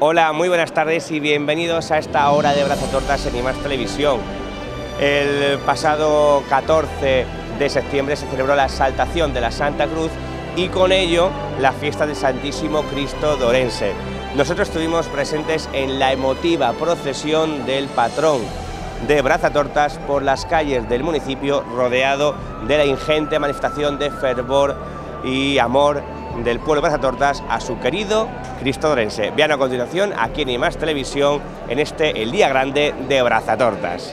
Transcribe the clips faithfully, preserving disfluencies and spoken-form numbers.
Hola, muy buenas tardes y bienvenidos a esta hora de Brazatortas en IMAX Televisión. El pasado catorce de septiembre se celebró la exaltación de la Santa Cruz y con ello la fiesta del Santísimo Cristo de Orense. Nosotros estuvimos presentes en la emotiva procesión del patrón de Brazatortas por las calles del municipio, rodeado de la ingente manifestación de fervor y amor del pueblo de Brazatortas a su querido Cristo de Orense. Vean a continuación aquí en IMAX Televisión en este el día grande de Brazatortas.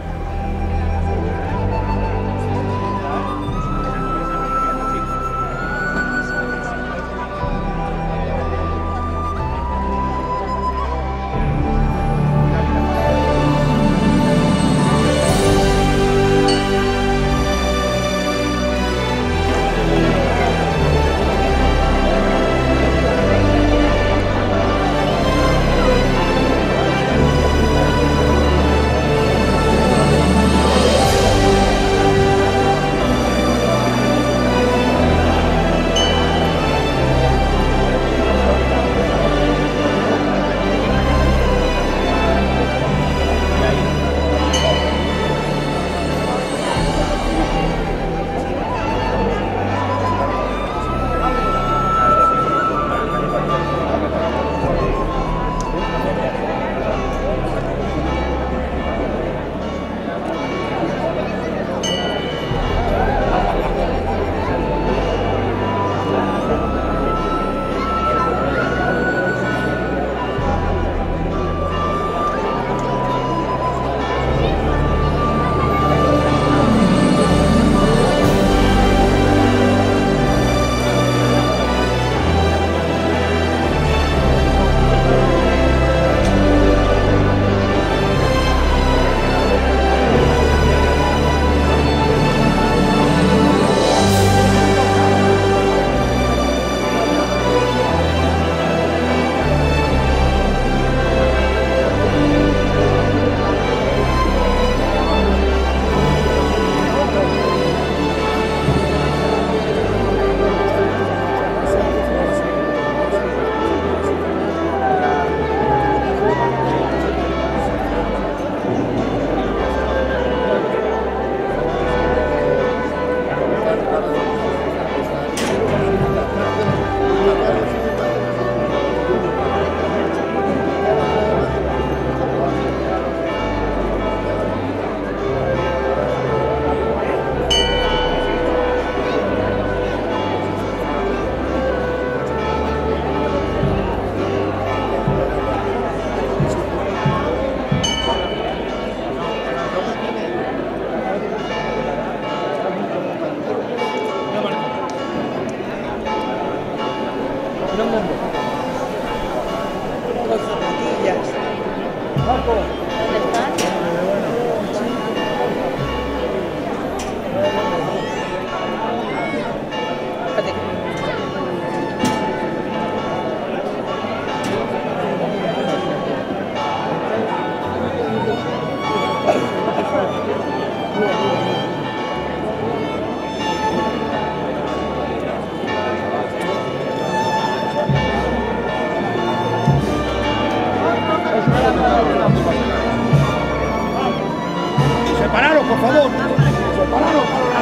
Separaros, por favor. Separaros.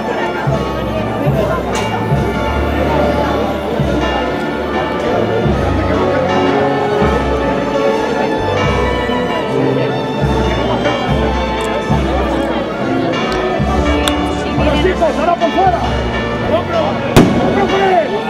Ahora chicos, ahora por fuera. ¡Al hombro! ¡Al hombro!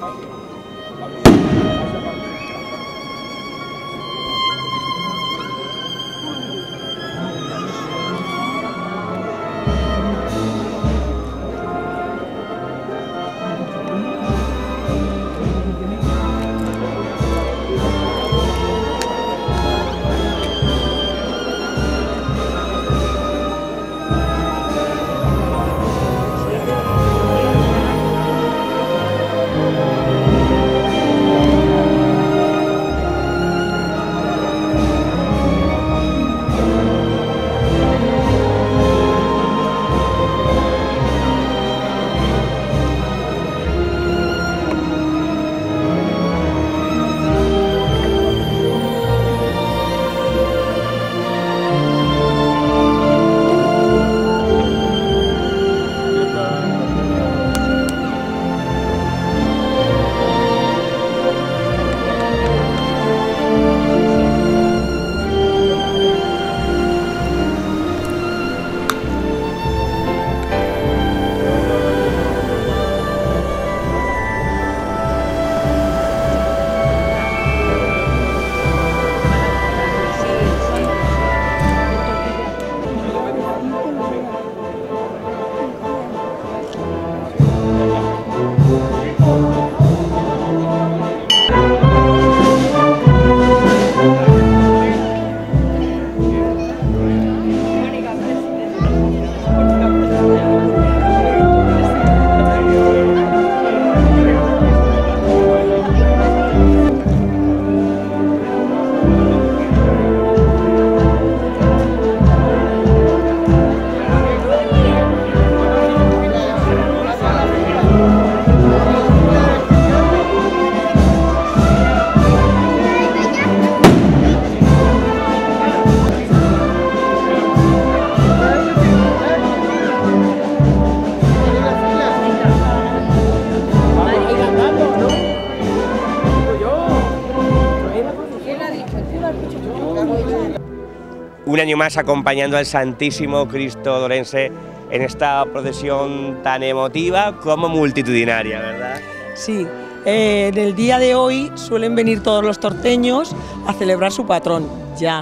Un año más acompañando al Santísimo Cristo Dorense en esta procesión tan emotiva como multitudinaria, ¿verdad? Sí, eh, en el día de hoy suelen venir todos los torteños a celebrar su patrón, ya.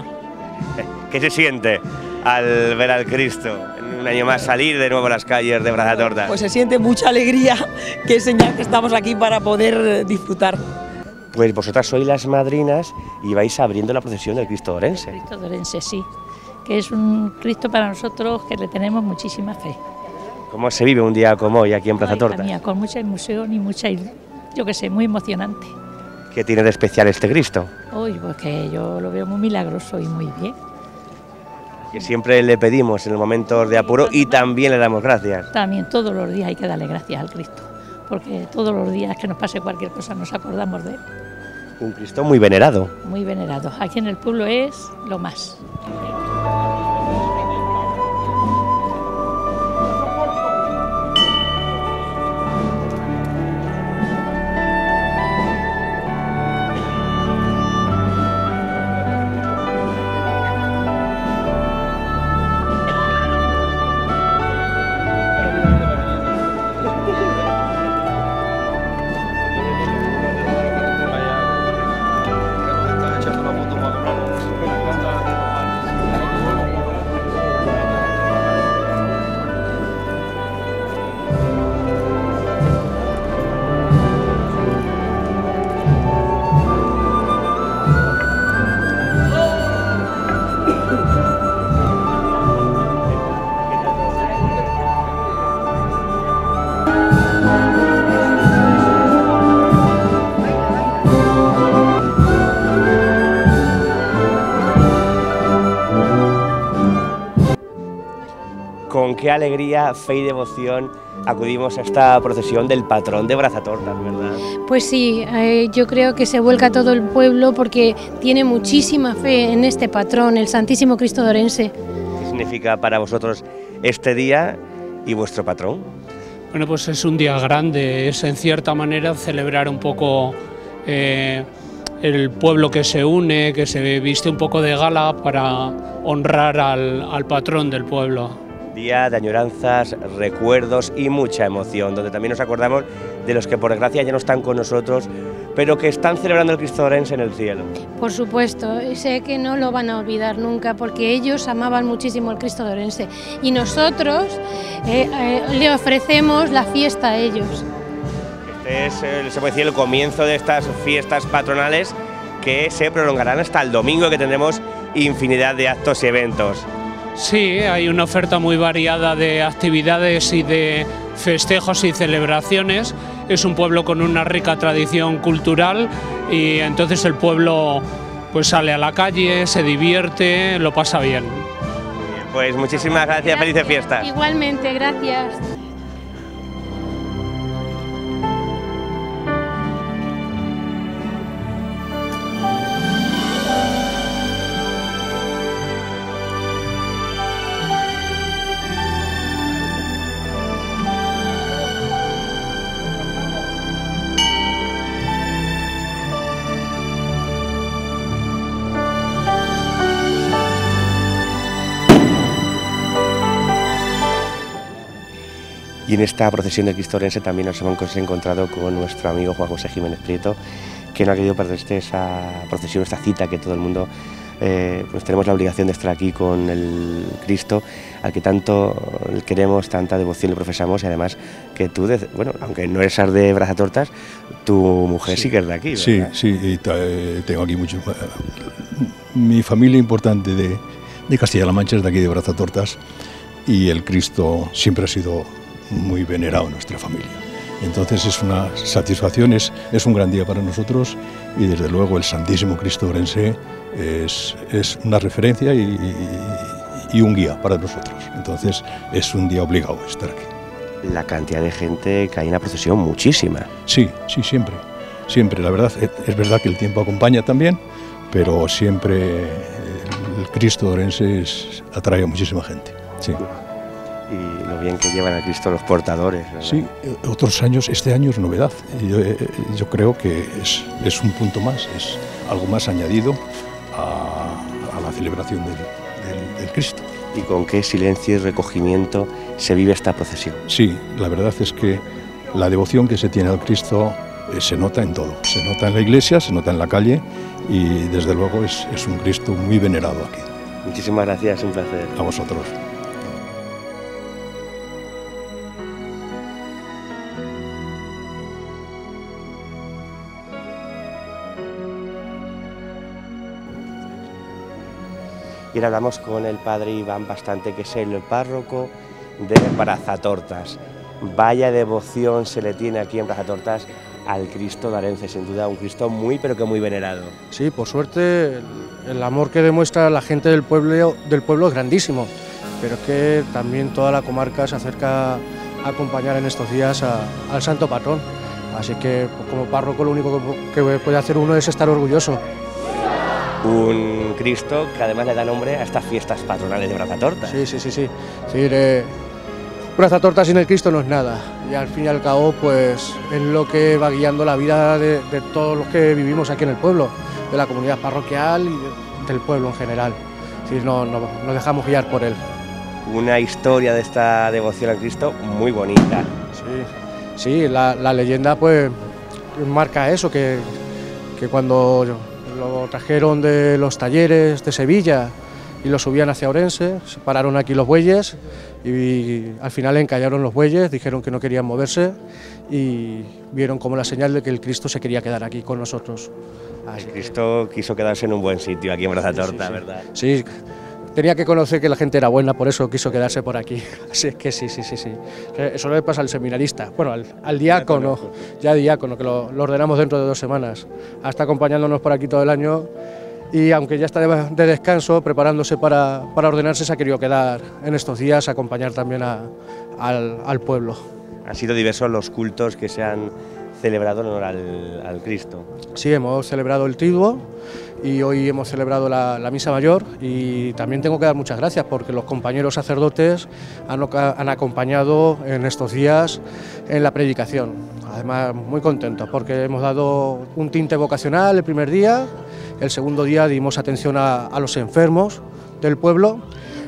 ¿Qué se siente al ver al Cristo en un año más salir de nuevo a las calles de Brazatorta? Pues se siente mucha alegría, que es señal que estamos aquí para poder disfrutar. Pues vosotras sois las madrinas y vais abriendo la procesión del Cristo Dorense. Cristo Dorense, sí, que es un Cristo para nosotros que le tenemos muchísima fe. ¿Cómo se vive un día como hoy aquí en Brazatorta? Mía, con mucha emoción y mucha, yo qué sé, muy emocionante. ¿Qué tiene de especial este Cristo? Hoy, pues que yo lo veo muy milagroso y muy bien. Que siempre le pedimos en los momentos de apuro y también le damos gracias. También todos los días hay que darle gracias al Cristo, porque todos los días que nos pase cualquier cosa nos acordamos de él. Un Cristo muy venerado. Muy venerado. Aquí en el pueblo es lo más. Con qué alegría, fe y devoción acudimos a esta procesión del patrón de Brazatorta, ¿verdad? Pues sí, eh, yo creo que se vuelca todo el pueblo porque tiene muchísima fe en este patrón, el Santísimo Cristo Dorense. ¿Qué significa para vosotros este día y vuestro patrón? Bueno, pues es un día grande, es en cierta manera celebrar un poco eh, el pueblo que se une, que se viste un poco de gala para honrar al, al patrón del pueblo. Día de añoranzas, recuerdos y mucha emoción, donde también nos acordamos de los que por desgracia ya no están con nosotros, pero que están celebrando el Cristo de Orense en el cielo. Por supuesto, sé que no lo van a olvidar nunca porque ellos amaban muchísimo el Cristo de Orense y nosotros eh, eh, le ofrecemos la fiesta a ellos. Este es, eh, se puede decir, el comienzo de estas fiestas patronales que se prolongarán hasta el domingo, que tendremos infinidad de actos y eventos. Sí, hay una oferta muy variada de actividades y de festejos y celebraciones. Es un pueblo con una rica tradición cultural y entonces el pueblo pues sale a la calle, se divierte, lo pasa bien. Pues muchísimas gracias, gracias. Felices fiestas. Igualmente, gracias. Y en esta procesión del Cristo de Orense también nos hemos encontrado con nuestro amigo Juan José Jiménez Prieto, que no ha querido perderse esa procesión, esta cita que todo el mundo eh, pues tenemos la obligación de estar aquí con el Cristo, al que tanto queremos, tanta devoción le profesamos, y además que tú, bueno, aunque no eres de Brazatortas, tu mujer sí, sí que es de aquí, ¿verdad? Sí, sí, y tengo aquí mucho... Mi familia importante de, de Castilla-La Mancha es de aquí de Brazatortas, y el Cristo siempre ha sido muy venerado en nuestra familia. Entonces es una satisfacción, es, es un gran día para nosotros, y desde luego el Santísimo Cristo de Orense es, es una referencia y, y, y un guía para nosotros. Entonces es un día obligado estar aquí. La cantidad de gente que hay en la procesión, muchísima. Sí, sí, siempre, siempre. La verdad, es verdad que el tiempo acompaña también, pero siempre el Cristo de Orense es, atrae a muchísima gente. Sí. Y lo bien que llevan a Cristo los portadores, ¿verdad? Sí, otros años, este año es novedad. Yo, yo creo que es, es un punto más, es algo más añadido a, a la celebración del, del, del Cristo. ¿Y con qué silencio y recogimiento se vive esta procesión? Sí, la verdad es que la devoción que se tiene al Cristo eh, se nota en todo. Se nota en la iglesia, se nota en la calle, y desde luego es, es un Cristo muy venerado aquí. Muchísimas gracias, un placer. A vosotros. Y ahora hablamos con el padre Iván Bastante, que es el párroco de Brazatortas. Vaya devoción se le tiene aquí en Brazatortas al Cristo de Orense, sin duda un Cristo muy pero que muy venerado. Sí, por suerte el, el amor que demuestra la gente del pueblo, del pueblo es grandísimo, pero es que también toda la comarca se acerca a acompañar en estos días a, al santo patrón, así que pues, como párroco lo único que, que puede hacer uno es estar orgulloso. Un Cristo que además le da nombre a estas fiestas patronales de Brazatortas. Sí, sí, sí, sí. sí de... Brazatortas sin el Cristo no es nada, y al fin y al cabo pues es lo que va guiando la vida de, de todos los que vivimos aquí en el pueblo, de la comunidad parroquial y de, del pueblo en general. Sí, no, no, nos dejamos guiar por él. Una historia de esta devoción al Cristo muy bonita. Sí, sí, la, la leyenda pues marca eso, que, que cuando lo trajeron de los talleres de Sevilla y lo subían hacia Orense, se pararon aquí los bueyes y al final encallaron los bueyes, dijeron que no querían moverse y vieron como la señal de que el Cristo se quería quedar aquí con nosotros. Así el Cristo que... quiso quedarse en un buen sitio aquí en Brazatortas, sí, sí, sí. ¿verdad? Sí, tenía que conocer que la gente era buena, por eso quiso quedarse por aquí. Así es que sí, sí, sí, sí. Eso le pasa al seminarista, bueno, al, al diácono, ya diácono, que lo, lo ordenamos dentro de dos semanas. Está acompañándonos por aquí todo el año y aunque ya está de, de descanso, preparándose para, para ordenarse, se ha querido quedar en estos días a acompañar también a, al, al pueblo. Han sido diversos los cultos que se han celebrado en honor al, al Cristo. Sí, hemos celebrado el Triduo y hoy hemos celebrado la, la Misa Mayor, y también tengo que dar muchas gracias porque los compañeros sacerdotes han, han acompañado en estos días en la predicación. Además, muy contentos porque hemos dado un tinte vocacional el primer día, el segundo día dimos atención a, a los enfermos del pueblo,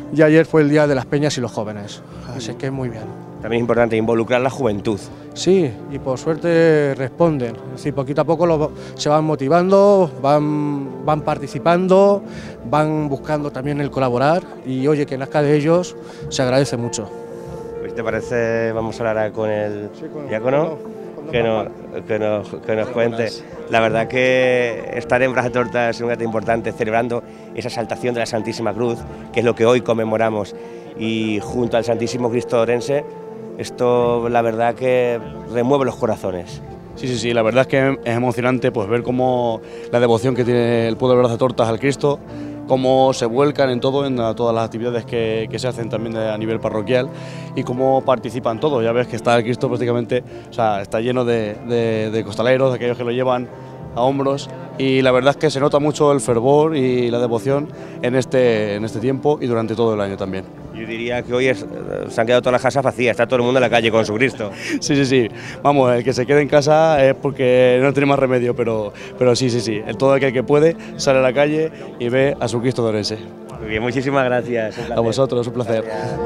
y ayer fue el Día de las Peñas y los Jóvenes, así que muy bien. También es importante involucrar la juventud. Sí, y por suerte responden, es decir, poquito a poco lo, se van motivando, van, van participando, van buscando también el colaborar y oye, que nazca de ellos se agradece mucho. Pues, ¿te parece? Vamos a hablar ahora con el Sí, con el diácono, diácono, que nos, que nos, que nos cuente. La verdad que estar en Brazatortas es un acto importante, celebrando esa exaltación de la Santísima Cruz, que es lo que hoy conmemoramos, y junto al Santísimo Cristo de Orense, esto la verdad que remueve los corazones. Sí, sí, sí, la verdad es que es emocionante pues ver cómo la devoción que tiene el pueblo de Brazatortas al Cristo, cómo se vuelcan en todo, en todas las actividades que, que se hacen también a nivel parroquial y cómo participan todos. Ya ves que está el Cristo prácticamente, o sea, está lleno de, de, de costaleros, de aquellos que lo llevan a hombros, y la verdad es que se nota mucho el fervor y la devoción en este, en este tiempo y durante todo el año también. Yo diría que hoy es, se han quedado todas las casas vacías, está todo el mundo en la calle con su Cristo. Sí, sí, sí, vamos, el que se quede en casa es porque no tiene más remedio, pero, pero sí, sí, sí, el todo aquel que puede sale a la calle y ve a su Cristo de Orense. Muy bien, muchísimas gracias. A vosotros, un placer. Gracias.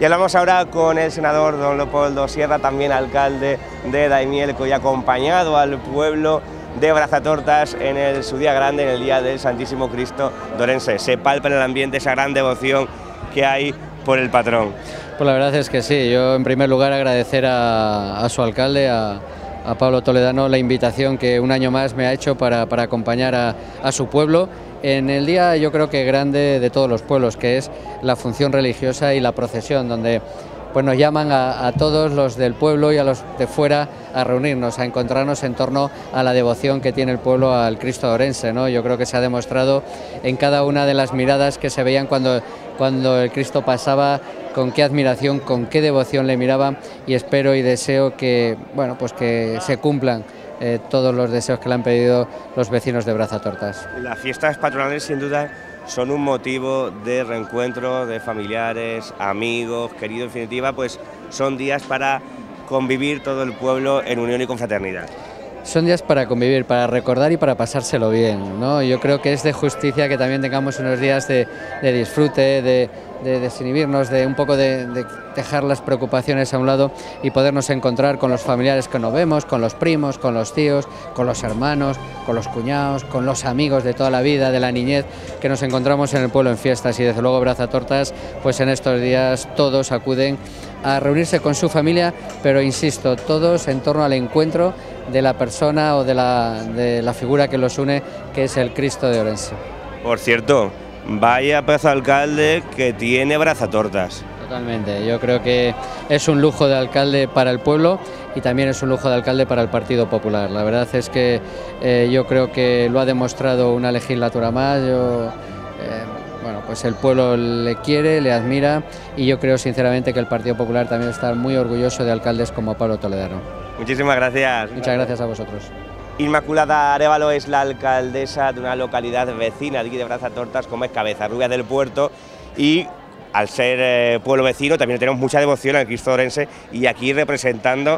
Y hablamos ahora con el senador don Leopoldo Sierra, también alcalde de Daimiel, que hoy ha acompañado al pueblo de Brazatortas en el, su día grande, en el día del Santísimo Cristo de Orense. Se palpa en el ambiente esa gran devoción que hay por el patrón. Pues la verdad es que sí, yo en primer lugar agradecer a, a su alcalde, a, a Pablo Toledano, la invitación que un año más me ha hecho para, para acompañar a, a su pueblo en el día, yo creo que grande de todos los pueblos, que es la función religiosa y la procesión, donde pues nos llaman a, a todos los del pueblo y a los de fuera a reunirnos, a encontrarnos en torno a la devoción que tiene el pueblo al Cristo de Orense, ¿no? Yo creo que se ha demostrado en cada una de las miradas que se veían cuando, cuando el Cristo pasaba, con qué admiración, con qué devoción le miraban, y espero y deseo que, bueno, pues que se cumplan eh, todos los deseos que le han pedido los vecinos de Brazatortas. Las fiestas patronales sin duda son un motivo de reencuentro de familiares, amigos, queridos, en definitiva, pues son días para convivir todo el pueblo en unión y confraternidad. Son días para convivir, para recordar y para pasárselo bien, ¿no? Yo creo que es de justicia que también tengamos unos días de, de disfrute, de, de desinhibirnos, de un poco de, de dejar las preocupaciones a un lado y podernos encontrar con los familiares que nos vemos, con los primos, con los tíos, con los hermanos, con los cuñados, con los amigos de toda la vida, de la niñez, que nos encontramos en el pueblo en fiestas. Y desde luego Brazatortas, pues en estos días todos acuden a reunirse con su familia, pero insisto, todos en torno al encuentro de la persona o de la, de la figura que los une, que es el Cristo de Orense. Por cierto, vaya pedazo de alcalde que tiene Brazatortas. Totalmente, yo creo que es un lujo de alcalde para el pueblo y también es un lujo de alcalde para el Partido Popular. La verdad es que eh, yo creo que lo ha demostrado una legislatura más. Yo, eh, bueno, pues el pueblo le quiere, le admira, y yo creo sinceramente que el Partido Popular también está muy orgulloso de alcaldes como Pablo Toledano. Muchísimas gracias. Muchas gracias a vosotros. Inmaculada Arévalo es la alcaldesa de una localidad vecina de aquí de Brazatortas, como es Cabezarrubias del Puerto, y al ser eh, pueblo vecino también tenemos mucha devoción al Cristo de Orense, y aquí representando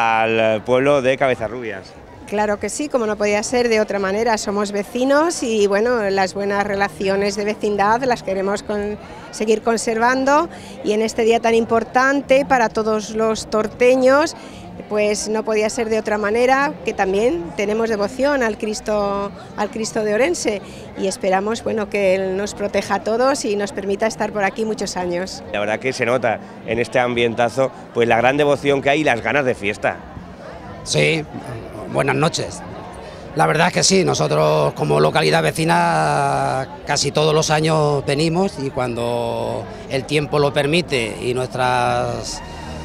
al pueblo de Cabezarrubias. Claro que sí, como no podía ser de otra manera, somos vecinos y bueno, las buenas relaciones de vecindad las queremos con, seguir conservando, y en este día tan importante para todos los torteños, pues no podía ser de otra manera, que también tenemos devoción al Cristo, al Cristo de Orense, y esperamos, bueno, que Él nos proteja a todos y nos permita estar por aquí muchos años. La verdad que se nota en este ambientazo pues la gran devoción que hay y las ganas de fiesta. Sí, buenas noches. La verdad es que sí, nosotros como localidad vecina casi todos los años venimos, y cuando el tiempo lo permite y nuestras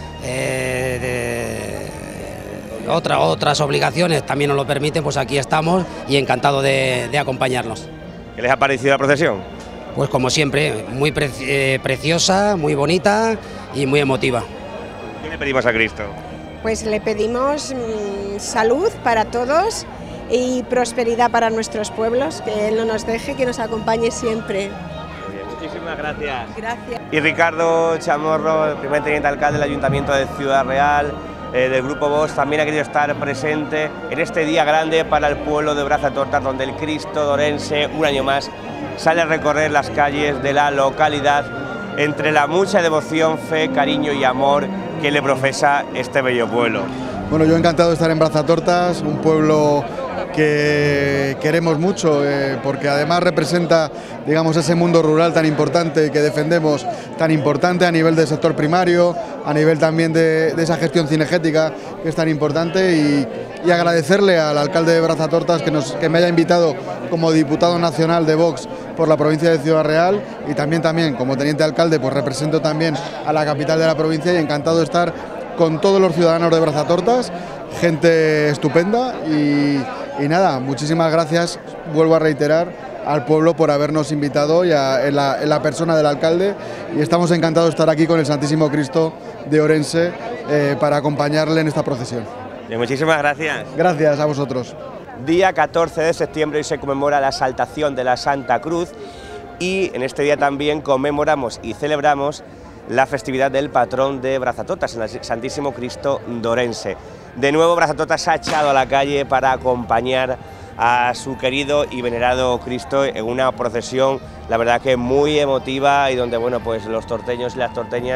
eh, de, otra, otras obligaciones también nos lo permiten, pues aquí estamos y encantado de, de acompañarnos. ¿Qué les ha parecido la procesión? Pues como siempre, muy pre eh, preciosa, muy bonita y muy emotiva. ¿Qué le pedimos a Cristo? Pues le pedimos mmm, salud para todos y prosperidad para nuestros pueblos, que Él no nos deje, que nos acompañe siempre. Bien, muchísimas gracias. Gracias. Y Ricardo Chamorro, el primer teniente alcalde del Ayuntamiento de Ciudad Real, eh, del Grupo Vox, también ha querido estar presente en este día grande para el pueblo de Brazatortas, donde el Cristo de Orense, un año más, sale a recorrer las calles de la localidad entre la mucha devoción, fe, cariño y amor que le profesa este bello pueblo. Bueno, yo encantado de estar en Brazatortas, un pueblo que queremos mucho, eh, porque además representa, digamos, ese mundo rural tan importante que defendemos, tan importante a nivel del sector primario, a nivel también de, de esa gestión cinegética que es tan importante, y, y agradecerle al alcalde de Brazatortas que, nos, que me haya invitado como diputado nacional de Vox por la provincia de Ciudad Real, y también, también como teniente alcalde pues represento también a la capital de la provincia, y encantado de estar con todos los ciudadanos de Brazatortas, gente estupenda, y, y nada, muchísimas gracias, vuelvo a reiterar, al pueblo por habernos invitado, y a, en, la, en la persona del alcalde, y estamos encantados de estar aquí con el Santísimo Cristo de Orense eh, para acompañarle en esta procesión. Bien, muchísimas gracias. Gracias a vosotros. Día catorce de septiembre hoy se conmemora la exaltación de la Santa Cruz, y en este día también conmemoramos y celebramos la festividad del patrón de Brazatortas, el Santísimo Cristo de Orense. De nuevo Brazatortas se ha echado a la calle para acompañar a su querido y venerado Cristo en una procesión, la verdad que muy emotiva, y donde bueno, pues los torteños y las torteñas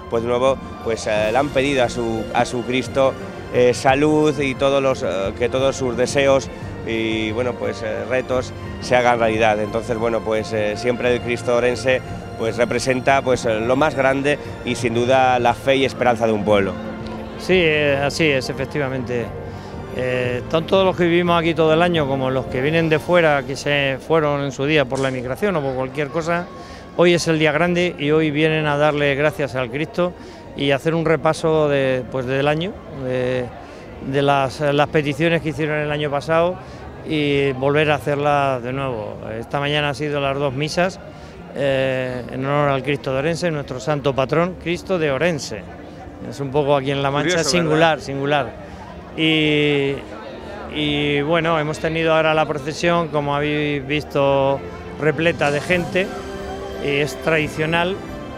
pues de nuevo pues eh, le han pedido a su, a su Cristo eh, salud y todos los, eh, que todos sus deseos y bueno pues eh, retos se hagan realidad. Entonces bueno pues eh, siempre el Cristo Orense pues representa pues lo más grande y sin duda la fe y esperanza de un pueblo. Sí, eh, así es, efectivamente. Eh, tanto los que vivimos aquí todo el año como los que vienen de fuera, que se fueron en su día por la emigración o por cualquier cosa, hoy es el día grande y hoy vienen a darle gracias al Cristo y hacer un repaso de, pues, del año, de, de las, las peticiones que hicieron el año pasado y volver a hacerlas de nuevo. Esta mañana han sido las dos misas eh, en honor al Cristo de Orense, nuestro santo patrón, Cristo de Orense. Es un poco aquí en La Mancha, curioso, singular, ¿verdad? singular. Y, y bueno, hemos tenido ahora la procesión, como habéis visto, repleta de gente, y es tradicional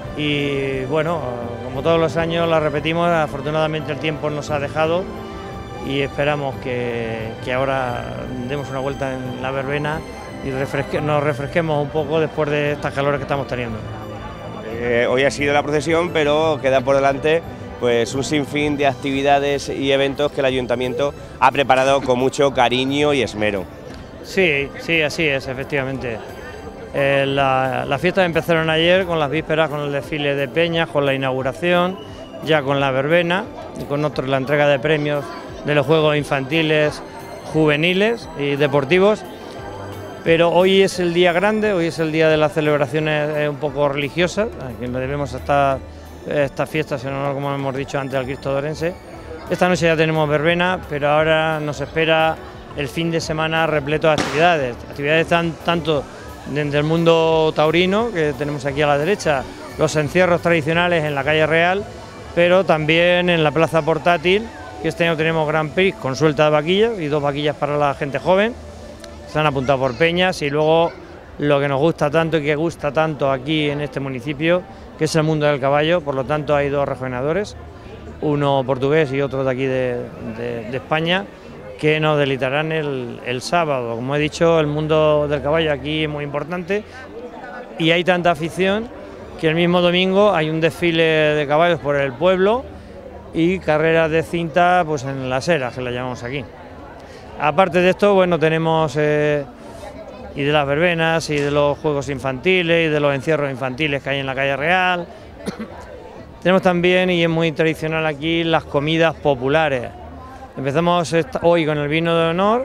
y bueno, como todos los años la repetimos, afortunadamente el tiempo nos ha dejado y esperamos que, que ahora demos una vuelta en la verbena y refresque, nos refresquemos un poco después de estas calores que estamos teniendo. Eh, hoy ha sido la procesión, pero queda por delante pues un sinfín de actividades y eventos que el Ayuntamiento ha preparado con mucho cariño y esmero. Sí, sí, así es, efectivamente. Eh, la, las fiestas empezaron ayer con las vísperas, con el desfile de peñas, con la inauguración, ya con la verbena y con otro, la entrega de premios de los juegos infantiles, juveniles y deportivos. Pero hoy es el día grande, hoy es el día de las celebraciones eh, un poco religiosas, a quien le debemos estar estas fiestas en honor, como hemos dicho antes, al Cristo de Orense. Esta noche ya tenemos verbena, pero ahora nos espera el fin de semana repleto de actividades, actividades tan, tanto desde el mundo taurino, que tenemos aquí a la derecha, los encierros tradicionales en la calle Real, pero también en la plaza portátil, que este año tenemos Grand Prix con suelta de vaquillas y dos vaquillas para la gente joven, se han apuntado por peñas y luego lo que nos gusta tanto y que gusta tanto aquí en este municipio, que es el mundo del caballo. Por lo tanto hay dos regionadores, uno portugués y otro de aquí de, de, de España, que nos deleitarán el, el sábado. Como he dicho, el mundo del caballo aquí es muy importante y hay tanta afición que el mismo domingo hay un desfile de caballos por el pueblo y carreras de cinta pues en las eras, que la llamamos aquí. Aparte de esto, bueno, tenemos eh, y de las verbenas y de los juegos infantiles y de los encierros infantiles que hay en la calle Real. Tenemos también, y es muy tradicional aquí, las comidas populares. Empezamos hoy con el vino de honor,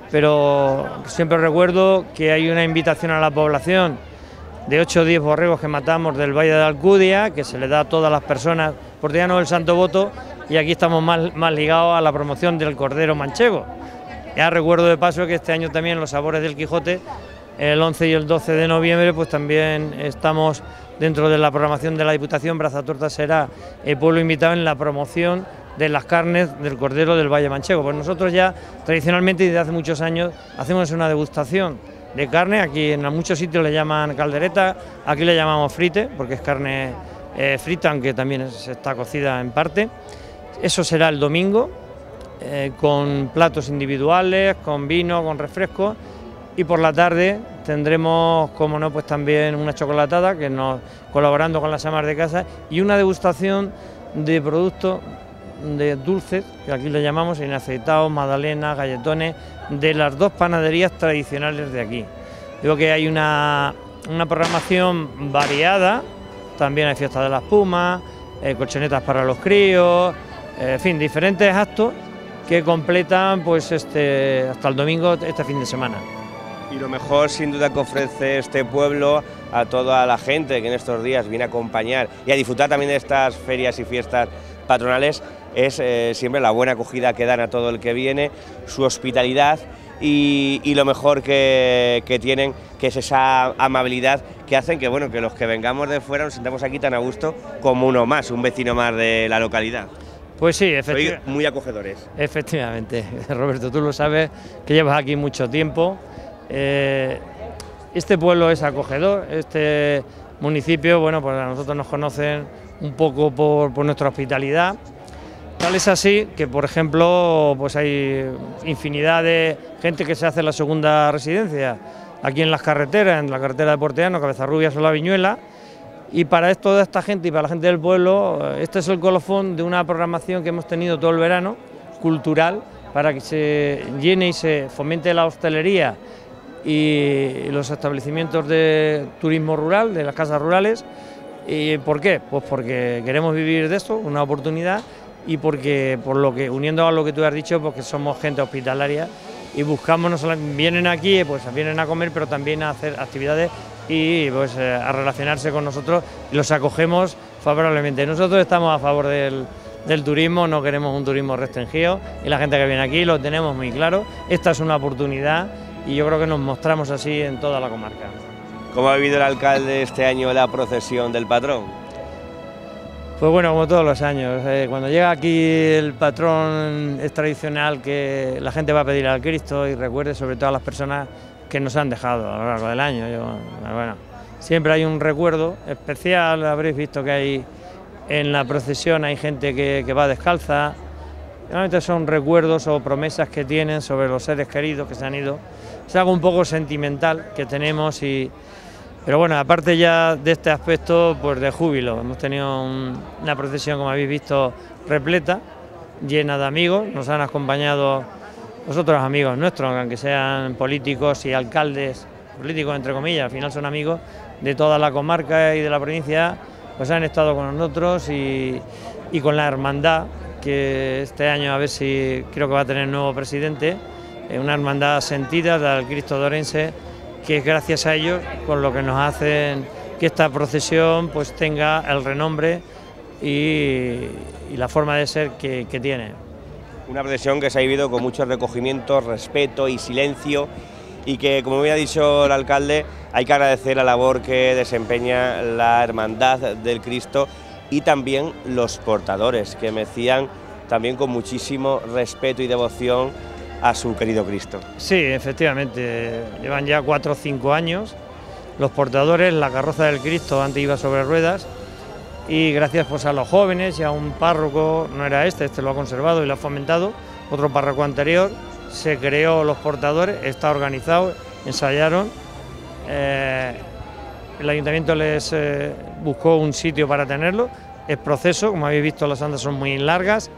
pero siempre recuerdo que hay una invitación a la población de ocho o diez borregos que matamos del Valle de Alcudia, que se le da a todas las personas por día no del Santo Voto, y aquí estamos más, más ligados a la promoción del Cordero Manchego. Ya recuerdo de paso que este año también los Sabores del Quijote, el once y el doce de noviembre, pues también estamos dentro de la programación de la Diputación. Brazatortas será el pueblo invitado en la promoción de las carnes del Cordero del Valle Manchego. Pues nosotros ya tradicionalmente desde hace muchos años hacemos una degustación de carne, aquí en muchos sitios le llaman caldereta, aquí le llamamos frite, porque es carne eh, frita, aunque también es, está cocida en parte. Eso será el domingo, eh, con platos individuales, con vino, con refresco, y por la tarde tendremos, como no, pues también una chocolatada, que nos, colaborando con las amas de casa, y una degustación de productos de dulces, que aquí le llamamos inaceitados, magdalenas, galletones, de las dos panaderías tradicionales de aquí. Digo que hay una, una programación variada, también hay fiesta de las pumas, eh, colchonetas para los críos, eh, en fin, diferentes actos que completan pues este hasta el domingo, este fin de semana. Y lo mejor sin duda que ofrece este pueblo a toda la gente que en estos días viene a acompañar y a disfrutar también de estas ferias y fiestas patronales es eh, siempre la buena acogida que dan a todo el que viene, su hospitalidad y, y lo mejor que, que tienen, que es esa amabilidad que hacen que, bueno, que los que vengamos de fuera nos sintamos aquí tan a gusto como uno más, un vecino más de la localidad. Pues sí, efectivamente. Soy muy acogedores. Efectivamente, Roberto, tú lo sabes, que llevas aquí mucho tiempo. Eh, este pueblo es acogedor, este municipio, bueno, pues a nosotros nos conocen un poco por, por nuestra hospitalidad. Tal es así que, por ejemplo, pues hay infinidad de gente que se hace la segunda residencia aquí en las carreteras, en la carretera de Porteano, Cabezarrubias o La Viñuela, Y para toda esta gente y para la gente del pueblo, este es el colofón de una programación que hemos tenido todo el verano, cultural, para que se llene y se fomente la hostelería y los establecimientos de turismo rural, de las casas rurales. ¿Y por qué? Pues porque queremos vivir de esto, una oportunidad, y porque, por lo que, uniendo a lo que tú has dicho, porque somos gente hospitalaria y buscamos, no solo, vienen aquí, pues vienen a comer, pero también a hacer actividades y pues a relacionarse con nosotros, y los acogemos favorablemente. Nosotros estamos a favor del, del turismo, no queremos un turismo restringido, y la gente que viene aquí lo tenemos muy claro. Esta es una oportunidad y yo creo que nos mostramos así en toda la comarca. ¿Cómo ha vivido el alcalde este año la procesión del patrón? Pues bueno, como todos los años, eh, cuando llega aquí el patrón es tradicional que la gente va a pedir al Cristo y recuerde sobre todo a las personas que nos han dejado a lo largo del año. Yo, bueno, siempre hay un recuerdo especial, habréis visto que hay en la procesión hay gente que, que va descalza. Realmente son recuerdos o promesas que tienen sobre los seres queridos que se han ido. Es algo un poco sentimental que tenemos, y, pero bueno, aparte ya de este aspecto, pues de júbilo. Hemos tenido un, una procesión, como habéis visto, repleta, llena de amigos. Nos han acompañado los otros amigos nuestros, aunque sean políticos y alcaldes, políticos entre comillas, al final son amigos de toda la comarca y de la provincia, pues han estado con nosotros y, y con la hermandad, que este año a ver si creo que va a tener nuevo presidente, eh, una hermandad sentida del Cristo de Orense, que es gracias a ellos con lo que nos hacen que esta procesión pues tenga el renombre y, y la forma de ser que, que tiene. Una procesión que se ha vivido con mucho recogimiento, respeto y silencio, y que, como me ha dicho el alcalde, hay que agradecer la labor que desempeña la Hermandad del Cristo y también los portadores, que mecían también con muchísimo respeto y devoción a su querido Cristo. Sí, efectivamente, llevan ya cuatro o cinco años los portadores. La carroza del Cristo antes iba sobre ruedas, y gracias pues a los jóvenes y a un párroco, no era este, este lo ha conservado y lo ha fomentado, otro párroco anterior, se creó los portadores, está organizado, ensayaron, eh, el ayuntamiento les eh, buscó un sitio para tenerlo, es proceso, como habéis visto las andas son muy largas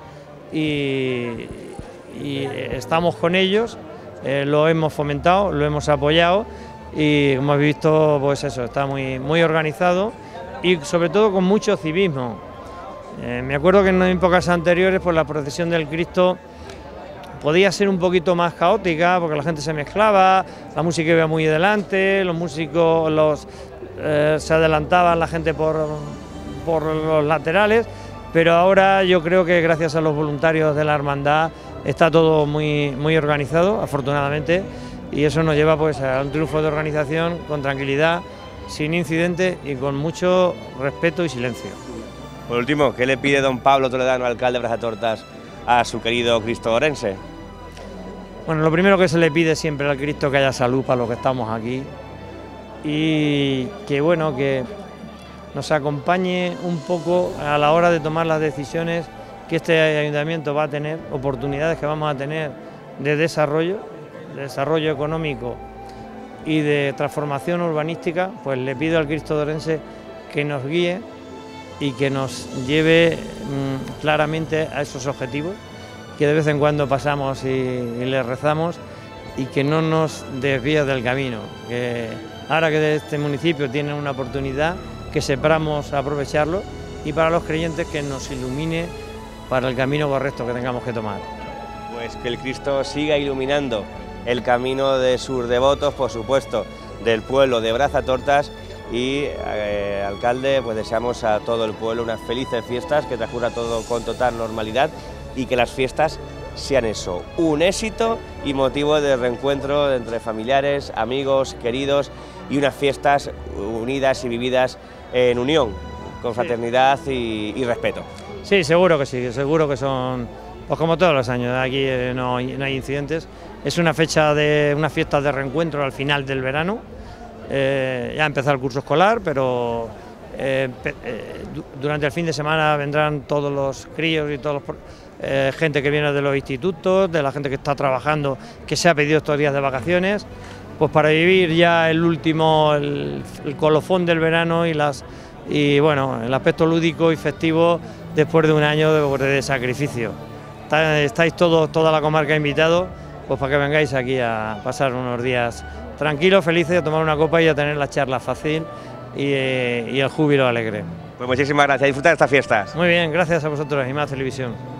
y, y estamos con ellos, eh, lo hemos fomentado, lo hemos apoyado y como habéis visto pues eso, está muy, muy organizado y sobre todo con mucho civismo. Eh, me acuerdo que en épocas anteriores pues la procesión del Cristo podía ser un poquito más caótica porque la gente se mezclaba, la música iba muy adelante, los músicos los, eh, se adelantaban la gente por, por los laterales, pero ahora yo creo que gracias a los voluntarios de la hermandad está todo muy, muy organizado, afortunadamente, y eso nos lleva pues a un triunfo de organización con tranquilidad, sin incidentes y con mucho respeto y silencio. Por último, ¿qué le pide don Pablo Toledano, alcalde de Brazatortas, a su querido Cristo Orense? Bueno, lo primero que se le pide siempre al Cristo es que haya salud para los que estamos aquí y que bueno, que nos acompañe un poco a la hora de tomar las decisiones que este ayuntamiento va a tener, oportunidades que vamos a tener de desarrollo, de desarrollo económico y de transformación urbanística. Pues le pido al Cristo de Orense que nos guíe y que nos lleve mmm, claramente a esos objetivos, que de vez en cuando pasamos y, y le rezamos y que no nos desvíe del camino, que ahora que este municipio tiene una oportunidad, que sepamos aprovecharlo y para los creyentes que nos ilumine para el camino correcto que tengamos que tomar. Pues que el Cristo siga iluminando el camino de sus devotos, por supuesto, del pueblo de Brazatortas. Y, eh, alcalde, pues deseamos a todo el pueblo unas felices fiestas, que transcurra todo con total normalidad y que las fiestas sean eso, un éxito y motivo de reencuentro entre familiares, amigos, queridos y unas fiestas unidas y vividas en unión, con fraternidad y, y respeto. Sí, seguro que sí, seguro que son, pues como todos los años, aquí no hay, no hay incidentes. Es una fecha de unas fiestas de reencuentro al final del verano. Eh, ya ha empezado el curso escolar, pero eh, eh, durante el fin de semana vendrán todos los críos y todos los, eh, gente que viene de los institutos, de la gente que está trabajando, que se ha pedido estos días de vacaciones, pues para vivir ya el último, el, el colofón del verano y las y bueno, el aspecto lúdico y festivo después de un año de, de sacrificio. Estáis todos, toda la comarca invitados, pues para que vengáis aquí a pasar unos días tranquilos, felices, a tomar una copa y a tener la charla fácil y, y el júbilo alegre. Pues muchísimas gracias, disfruta de estas fiestas. Muy bien, gracias a vosotros y más televisión.